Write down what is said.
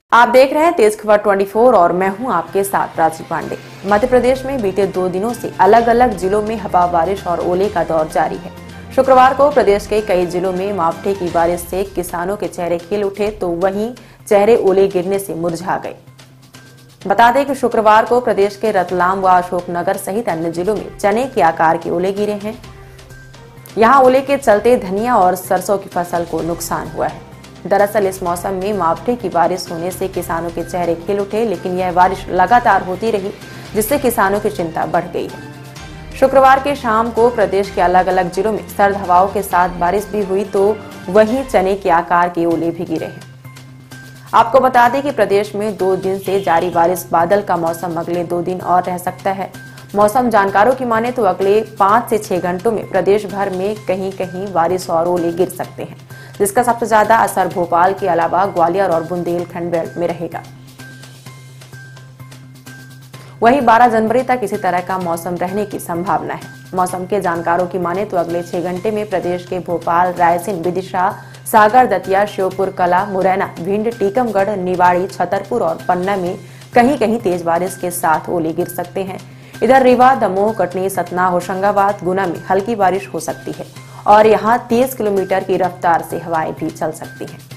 आप देख रहे हैं तेज खबर 24 और मैं हूं आपके साथ राजीव पांडे। मध्य प्रदेश में बीते 2 दिनों से अलग अलग जिलों में हवा बारिश और ओले का दौर जारी है। शुक्रवार को प्रदेश के कई जिलों में मावठे की बारिश से किसानों के चेहरे खिल उठे तो वहीं चेहरे ओले गिरने से मुरझा गए। बता दें कि शुक्रवार को प्रदेश के रतलाम व अशोकनगर सहित अन्य जिलों में चने के आकार के ओले गिरे हैं। यहाँ ओले के चलते धनिया और सरसों की फसल को नुकसान हुआ है। दरअसल इस मौसम में मावठे की बारिश होने से किसानों के चेहरे खिल उठे, लेकिन यह बारिश लगातार होती रही जिससे किसानों की चिंता बढ़ गई है। शुक्रवार के शाम को प्रदेश के अलग अलग जिलों में सर्द हवाओं के साथ बारिश भी हुई तो वहीं चने के आकार के ओले भी गिरे हैं। आपको बता दें कि प्रदेश में 2 दिन से जारी बारिश बादल का मौसम अगले 2 दिन और रह सकता है। मौसम जानकारों की माने तो अगले 5 से 6 घंटों में प्रदेश भर में कहीं कहीं बारिश और ओले गिर सकते हैं, जिसका सबसे ज्यादा असर भोपाल के अलावा ग्वालियर और बुंदेलखंड बेल्ट में रहेगा। वहीं 12 जनवरी तक इसी तरह का मौसम रहने की संभावना है। मौसम के जानकारों की माने तो अगले 6 घंटे में प्रदेश के भोपाल, रायसेन, विदिशा, सागर, दतिया, श्योपुर कला, मुरैना, भिंड, टीकमगढ़, निवाड़ी, छतरपुर और पन्ना में कहीं कहीं तेज बारिश के साथ ओले गिर सकते हैं। इधर रीवा, दमोह, कटनी, सतना, होशंगाबाद, गुना में हल्की बारिश हो सकती है और यहाँ 30 किलोमीटर की रफ्तार से हवाएं भी चल सकती हैं।